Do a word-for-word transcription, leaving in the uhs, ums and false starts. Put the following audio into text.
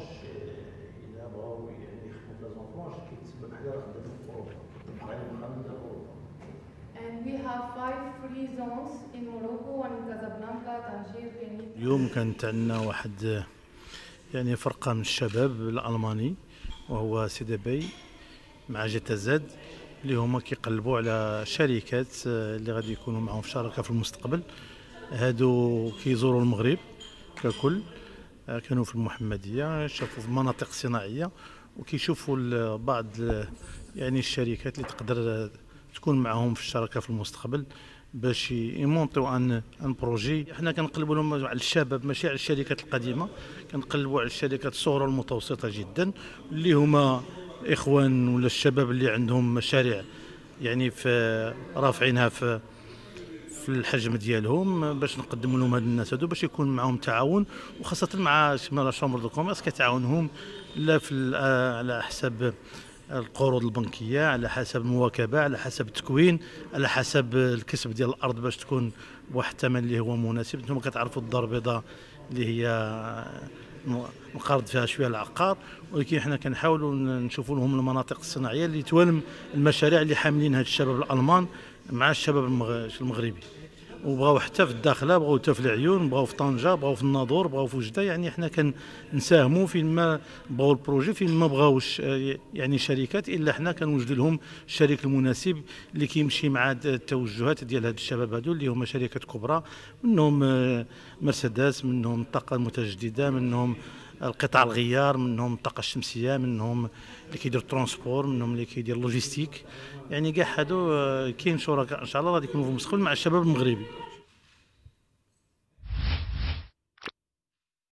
الا بغاو يعني يخدموا في لازونفلونش كيتسبب بحال راه خدامين في اوروبا بقى مخدمين في اوروبا. And we have five free zones in Morocco and in Casablanca, Tangier, Benin. اليوم كانت عندنا واحد يعني فرقة من الشباب الألماني وهو سي دي بي مع جي تي زد اللي هما كيقلبوا على شركات اللي غادي يكونوا معهم في شراكة في المستقبل. هادو كيزوروا المغرب ككل، كانوا في المحمدية، شافوا في مناطق صناعية وكيشوفوا بعض يعني الشركات اللي تقدر تكون معهم في الشراكة في المستقبل باش يمونطيو ان ان بروجي. حنا كنقلبوا لهم على الشباب ماشي على الشركات القديمه، كنقلبوا على الشركات الصغرى المتوسطه جدا اللي هما اخوان ولا الشباب اللي عندهم مشاريع يعني في رافعينها في في الحجم ديالهم، باش نقدموا لهم هاد الناس هادو باش يكون معهم تعاون، وخاصه مع لا شامبر دو كوميرس كتعاونهم لا في على حساب القروض البنكيه، على حسب المواكبه، على حسب التكوين، على حسب الكسب ديال الارض باش تكون بواحد الثمن اللي هو مناسب. انتم كتعرفوا الدار البيضاء اللي هي نقرض فيها شويه العقار، ولكن حنا كنحاولوا نشوفوا لهم المناطق الصناعيه اللي توالم المشاريع اللي حاملين هاد الشباب الالمان مع الشباب المغربي. وبغاو حتى في الداخله، بغاو حتى في العيون، بغاو في طنجه، بغاو في الناظور، بغاو في وجده. يعني حنا كنساهموا فين ما بغاو البروجي، فين ما بغاوش يعني شركات الا حنا كنوجدوا لهم الشريك المناسب اللي كيمشي مع التوجهات ديال هاد الشباب هادو اللي هما شركات كبرى، منهم مرسيدس، منهم الطاقه المتجدده، منهم القطع الغيار، منهم الطاقه الشمسيه، منهم اللي كيدير ترونسبور، منهم اللي كيدير لوجيستيك. يعني كاع هادو كاين شركاء ان شاء الله غادي يكونوا في المستقبل مع الشباب المغربي.